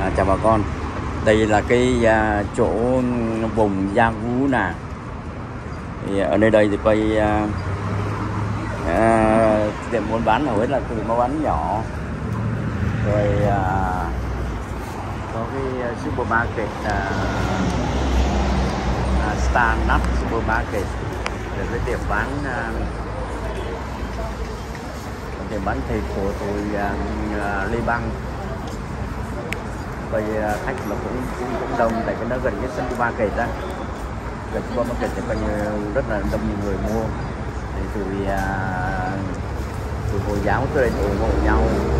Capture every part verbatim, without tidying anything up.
À, chào bà con, đây là cái à, chỗ vùng Gia Phú nè. Thì ở nơi đây thì quay à, à, tiệm buôn bán hầu hết là từ mua bán nhỏ, rồi à, có cái supermarket à, à, Star Nut Supermarket, rồi cái tiệm bán à, tiệm bán thịt của tôi à, à, Lê Băng. Vậy khách mà cũng, cũng cũng đông, tại cái nó gần cái sân supermarket đó, gần supermarket thì coi như rất là đông nhiều người mua. Thì tụi à, tụi Hồi giáo tới đây ủng hộ nhau.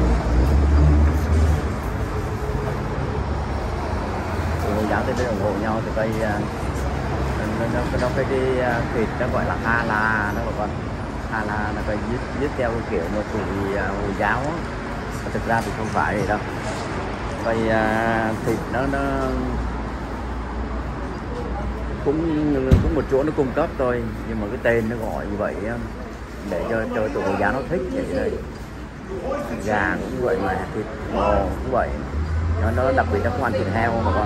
Tụi Hồi giáo tới đây ủng hộ nhau thì coi à, nó nó nó cái cái thịt nó gọi là halal đó bà con. Halal là coi giết giết theo cái kiểu mà tụi à, Hồi giáo á. Thực ra thì không phải vậy đâu. Vậy à, thịt nó nó cũng cũng một chỗ nó cung cấp thôi, nhưng mà cái tên nó gọi như vậy á, để cho cho tụi Hồi giáo nó thích vậy đây. Gà cũng vậy mà, thịt bò cũng vậy, nó nó đặc biệt nó không ăn thịt heo mà con.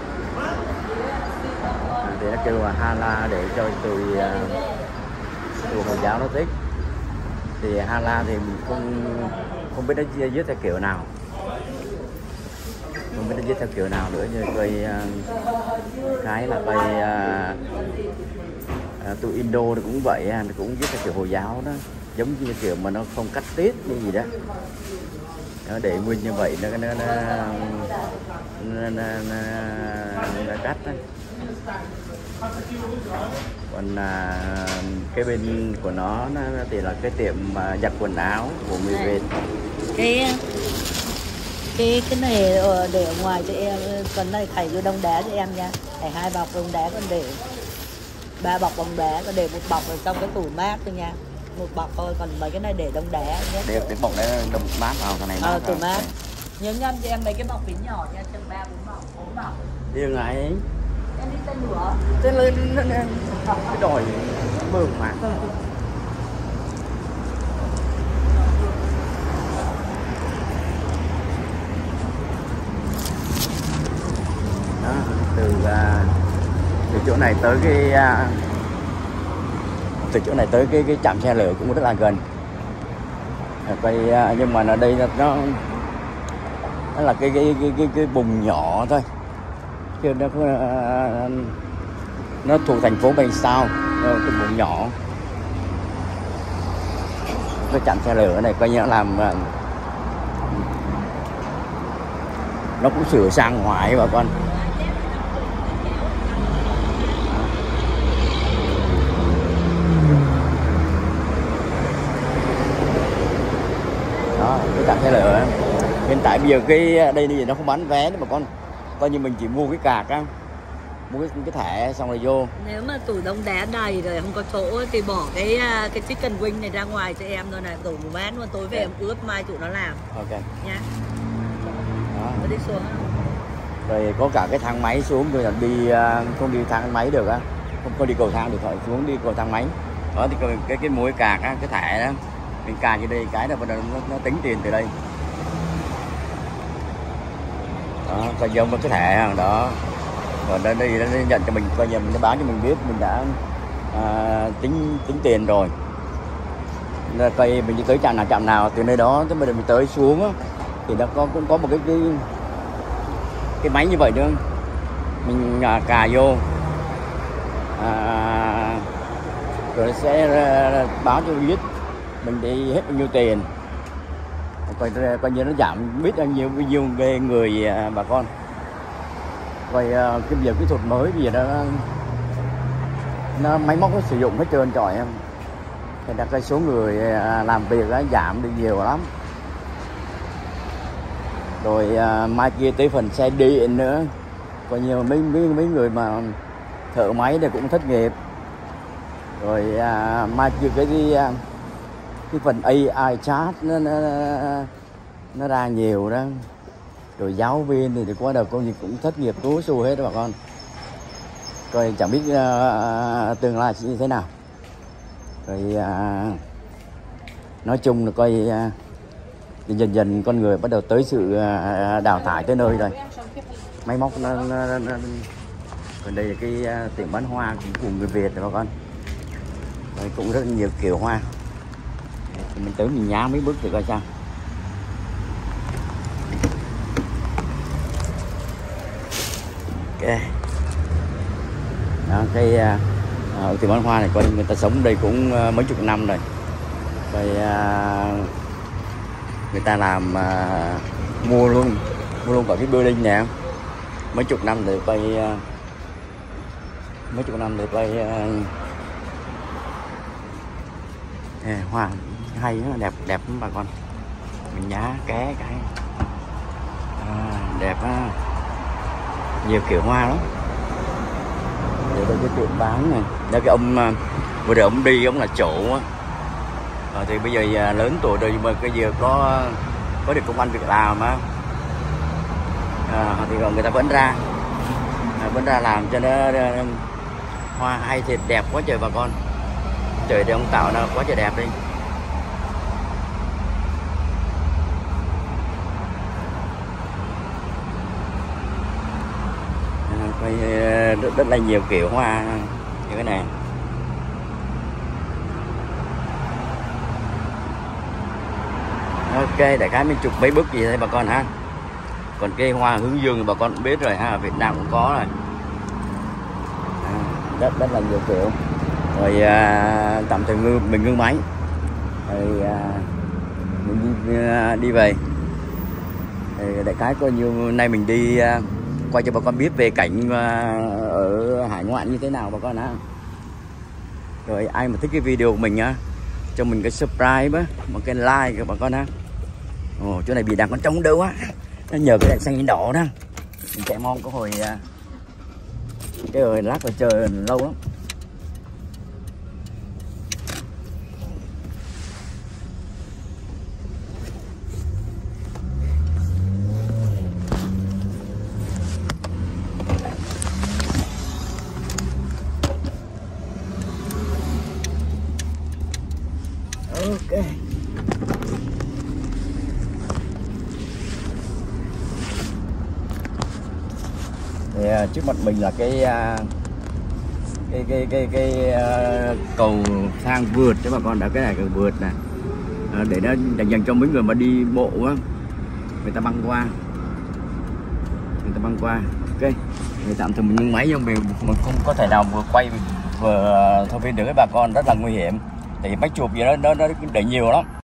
À, thì nó kêu là halal để cho tụi tụi Hồi giáo nó thích. Thì halal thì mình không không biết nó viết theo kiểu nào, không biết nó viết theo kiểu nào nữa, như cây cái là cây à, à, tụi Indo thì cũng vậy, nó cũng viết theo kiểu Hồi giáo đó, giống như kiểu mà nó không cắt tiết như gì đó, nó để nguyên như vậy, nó nó nó, nó, nó, nó, nó cắt đó. Còn à, cái bên của nó, nó thì là cái tiệm mà giặt quần áo của người Việt. Cái cái cái này để ở ngoài cho em, phần này thầy vô đông đá cho em nha, thầy hai bọc đông đá, con để ba bọc đông đá, con để một bọc ở trong cái tủ mát thôi nha, một bọc thôi, còn mấy cái này để đông đá nhé. Để cái bọc đấy đông mát vào, cái này mát. Ờ, tủ mát. Nhớ nhăn cho em mấy cái bọc phím nhỏ nha, chừng ba bốn bọc, bốn bọc. Đi ngay. Em đi tên lửa. Tên lên cái đòi mường mà. Đó, từ uh, từ chỗ này tới cái uh, từ chỗ này tới cái cái trạm xe lửa cũng rất là gần. Vậy uh, nhưng mà ở đây nó nó là cái cái cái cái, cái vùng nhỏ thôi, chứ nó uh, nó thuộc thành phố Bay Sao, cái vùng nhỏ. Cái trạm xe lửa này coi như nó làm uh, nó cũng sửa sang ngoại bà con. Đó, cái trạm xe lửa hiện tại bây giờ cái đây gì nó không bán vé nữa mà con, coi như mình chỉ mua cái card á, mua cái, cái thẻ xong rồi vô. Nếu mà tủ đông đá đầy rồi không có chỗ thì bỏ cái cái chicken wing này ra ngoài cho em thôi này, tủ một mát luôn, tối về em ướp mai tụi nó làm. Ok Nhá. Đó. Nó đi xuống. Rồi có cả cái thang máy xuống, rồi là đi không đi thang máy được á, không có đi cầu thang được, phải xuống đi cầu thang máy. Đó thì cái cái, cái mũi card á, cái thẻ đó mình card như đây cái là bắt đầu nó, nó tính tiền từ đây. Đó, coi giống với cái thẻ hàng đó. Còn đây nó nhận cho mình, coi như nó báo cho mình biết mình đã à, tính tính tiền rồi. Coi mình đi tới trạm nào trạm nào, từ nơi đó tới mình tới xuống á, thì nó có cũng có một cái cái cái máy như vậy nữa, mình à, cà vô à, rồi nó sẽ à, báo cho mình biết mình đi hết bao nhiêu tiền, coi coi như nó giảm biết bao nhiêu bao nhiêu về người à, bà con. Vậy cái giờ kỹ thuật mới bây giờ nó, nó máy móc nó sử dụng hết trơn trọi em, thì đặt cái số người làm việc nó giảm đi nhiều lắm. Rồi à, mai kia tới phần xe điện nữa, coi nhiều mấy mấy mấy người mà thợ máy này cũng thất nghiệp. Rồi à, mai kia cái cái, cái phần a i chat nó, nó nó ra nhiều đó. Rồi giáo viên thì, thì qua đầu công việc cũng thất nghiệp tố xù hết đó bà con. Rồi chẳng biết uh, tương lai sẽ như thế nào. Rồi uh, nói chung là coi uh, dần dần con người bắt đầu tới sự uh, đào thải tới nơi rồi. máy móc nó, nó, nó, nó. Còn đây là cái uh, tiệm bán hoa của người Việt rồi bà con. Rồi cũng rất nhiều kiểu hoa. Thì mình tới mình nhá mấy bước thì coi sao. Ok. Đó, cái uh, tiệm bán hoa này coi người ta sống đây cũng uh, mấy chục năm rồi. Rồi uh, người ta làm uh, mua luôn mua luôn cả cái building nè, mấy chục năm để quay uh, mấy chục năm để quay uh, à, hoa hay nó đẹp đẹp lắm bà con. Mình nhá ké cái à, đẹp á, nhiều kiểu hoa lắm. Để đây cái tiệm bán này, đây cái ông uh, vừa rồi ông đi ông là chủ á. À, thì bây giờ à, lớn tuổi rồi nhưng mà cái giờ có có được công ăn việc làm á, à, thì còn người ta vẫn ra à, vẫn ra làm cho nó à, hoa hay thì đẹp quá trời bà con. Trời thì ông tạo nó quá trời đẹp đi. À, quay rất, rất là nhiều kiểu hoa như cái này. Ok, đại khái mấy chục mấy bức gì đây bà con ha. Còn cây hoa hướng dương thì bà con cũng biết rồi ha, Việt Nam cũng có rồi. À, rất rất là nhiều kiểu. Rồi à, tạm thời ngư mình ngưng máy. Rồi à, mình đi, à, đi về. Rồi, đại khái coi như nay mình đi à, quay cho bà con biết về cảnh à, ở hải ngoại như thế nào bà con ha. Rồi ai mà thích cái video của mình á, cho mình cái subscribe á, một cái like của bà con ha. Ồ, chỗ này bị đang con trống đâu á, nó nhờ cái đèn xanh đỏ đó. Mình chạy mong có hồi cái rồi lát rồi chờ lâu lắm. Ok. Thì, uh, trước mặt mình là cái uh, cái cái cái cái uh, cầu thang vượt cho bà con, đã cái này cầu vượt này uh, để nó dành dành cho mấy người mà đi bộ á, người ta băng qua người ta băng qua. Ok, thì tạm thời mình ngưng máy, nhưng mình mình không có thể nào vừa quay vừa uh, thông tin được với bà con, rất là nguy hiểm. Thì máy chụp gì đó nó nó để nhiều lắm.